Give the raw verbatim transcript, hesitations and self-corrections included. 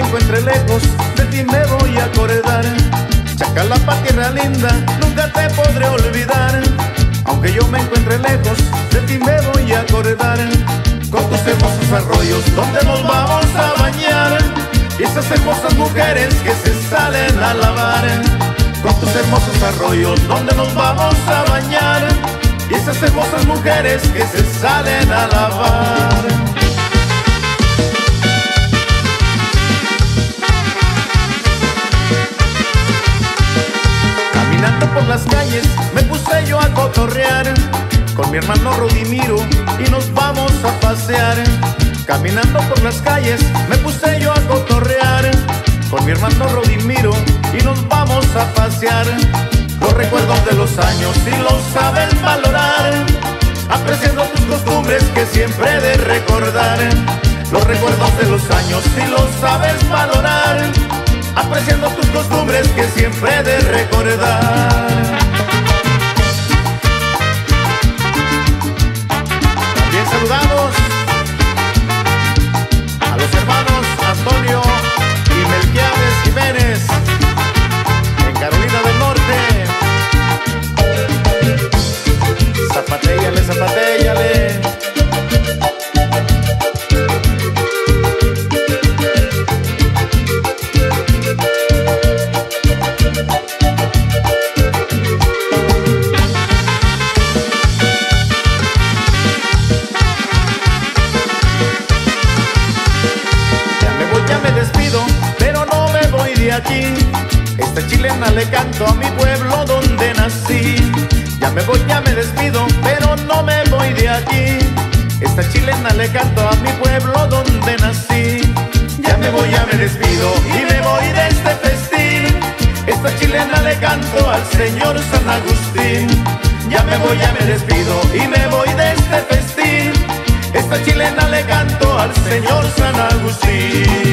encuentre lejos, de ti me voy a acordar. Chacalapa, tierra linda, nunca te podré olvidar. Aunque yo me encuentre lejos, de ti me voy a acordar. Con tus hermosos arroyos, donde nos vamos a bañar, y esas hermosas mujeres que se salen a lavar. Con tus hermosos arroyos, donde nos vamos a bañar, y esas hermosas mujeres que se salen a lavar. Caminando por las calles me puse yo a cotorrear con mi hermano Rodimiro y nos vamos a pasear. Caminando por las calles me puse yo a cotorrear con mi hermano Rodimiro y nos vamos a pasear. Los recuerdos de los años si los sabes valorar, apreciando tus costumbres que siempre he de recordar. Los recuerdos de los años si los sabes valorar, apreciando tus costumbres que siempre he de recordar. También saludamos a los hermanos Antonio y Melquiades Jiménez en Carolina del Norte. Zapatéllale, zapatéllale. Aquí, esta chilena le canto a mi pueblo donde nací. Ya me voy, ya me despido, pero no me voy de aquí. Esta chilena le canto a mi pueblo donde nací. Ya me voy, ya me despido y me voy de este festín. Esta chilena le canto al señor San Agustín. Ya me voy, ya me despido y me voy de este festín. Esta chilena le canto al señor San Agustín.